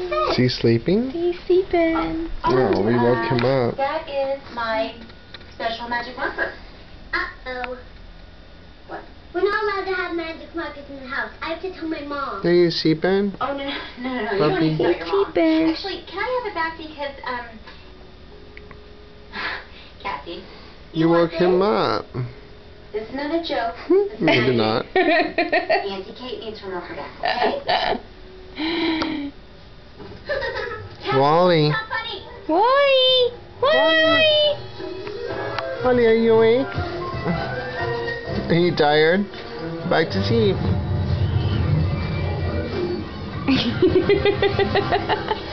Is he sleeping? He's sleeping. No, we woke him up. That is my special magic marker. Uh-oh. What? We're not allowed to have magic markers in the house. I have to tell my mom. Are you sleeping? Oh, no. You Puppy. don't need to tell your mom. Sleeping. Actually, can I have it back because, Cassie. You woke him up. This is not a joke. Maybe not. Auntie Kate needs her marker back, okay? Wally. Not funny. Wallie! Wallie! Wally, are you awake? Are you tired? Back to sleep.